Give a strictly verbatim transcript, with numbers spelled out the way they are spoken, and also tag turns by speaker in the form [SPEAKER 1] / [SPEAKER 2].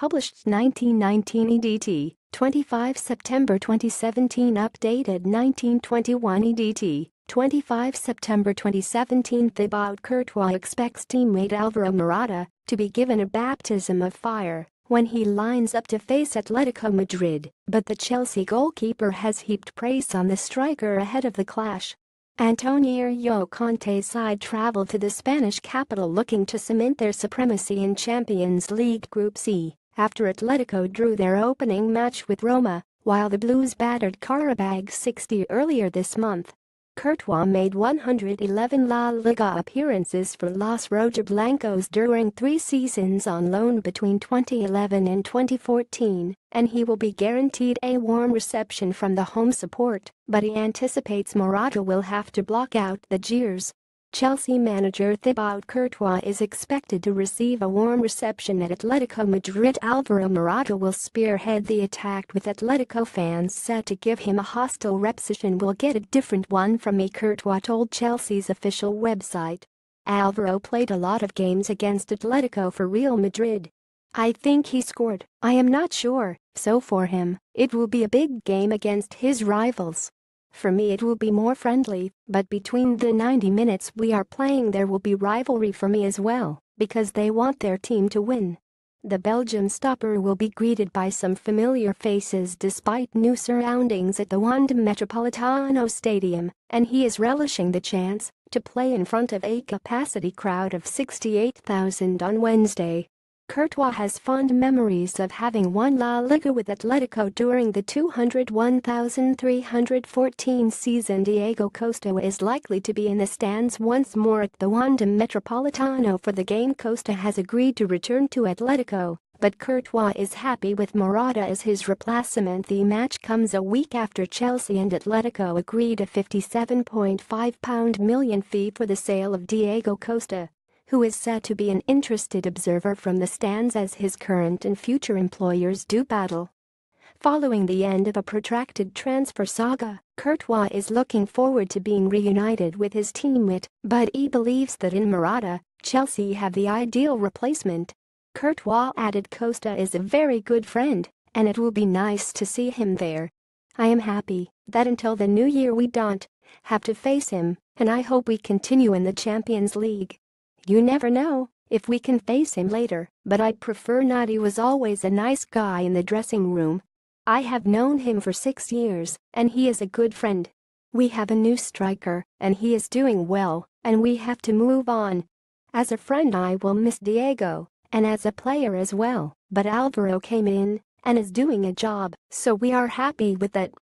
[SPEAKER 1] Published nineteen nineteen E D T, twenty-five September twenty seventeen. Updated nineteen twenty-one E D T, twenty-five September twenty seventeen. Thibaut Courtois expects teammate Alvaro Morata to be given a baptism of fire when he lines up to face Atletico Madrid, but the Chelsea goalkeeper has heaped praise on the striker ahead of the clash. Antonio Conte's side traveled to the Spanish capital looking to cement their supremacy in Champions League Group C after Atletico drew their opening match with Roma, while the Blues battered Qarabag sixty earlier this month. Courtois made one hundred eleven La Liga appearances for Los Rojiblancos during three seasons on loan between twenty eleven and twenty fourteen, and he will be guaranteed a warm reception from the home support, but he anticipates Morata will have to block out the jeers. Chelsea manager Thibaut Courtois is expected to receive a warm reception at Atletico Madrid. Alvaro Morata will spearhead the attack, with Atletico fans set to give him a hostile reception. We'll get a different one from me, Courtois told Chelsea's official website. Alvaro played a lot of games against Atletico for Real Madrid. I think he scored, I am not sure, so for him, it will be a big game against his rivals. For me it will be more friendly, but between the ninety minutes we are playing there will be rivalry for me as well, because they want their team to win. The Belgium stopper will be greeted by some familiar faces despite new surroundings at the Wanda Metropolitano Stadium, and he is relishing the chance to play in front of a capacity crowd of sixty-eight thousand on Wednesday. Courtois has fond memories of having won La Liga with Atletico during the two hundred one thousand three hundred fourteen season. Diego Costa is likely to be in the stands once more at the Wanda Metropolitano for the game. Costa has agreed to return to Atletico, but Courtois is happy with Morata as his replacement. The match comes a week after Chelsea and Atletico agreed a fifty-seven point five million pound fee for the sale of Diego Costa, who is said to be an interested observer from the stands as his current and future employers do battle. Following the end of a protracted transfer saga, Courtois is looking forward to being reunited with his teammate, but he believes that in Morata, Chelsea have the ideal replacement. Courtois added, Costa is a very good friend, and it will be nice to see him there. I am happy that until the new year we don't have to face him, and I hope we continue in the Champions League. You never know if we can face him later, but I'd prefer not. He was always a nice guy in the dressing room. I have known him for six years, and he is a good friend. We have a new striker, and he is doing well, and we have to move on. As a friend I will miss Diego, and as a player as well, but Alvaro came in and is doing a job, so we are happy with that.